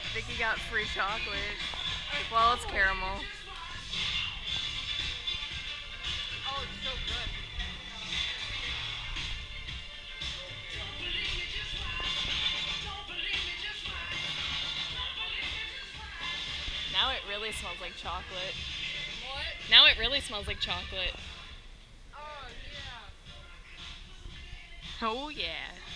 Vicky got free chocolate. Well, it's caramel. Oh, it's so good. Now it really smells like chocolate. What? Now it really smells like chocolate. Oh, yeah. Oh, yeah.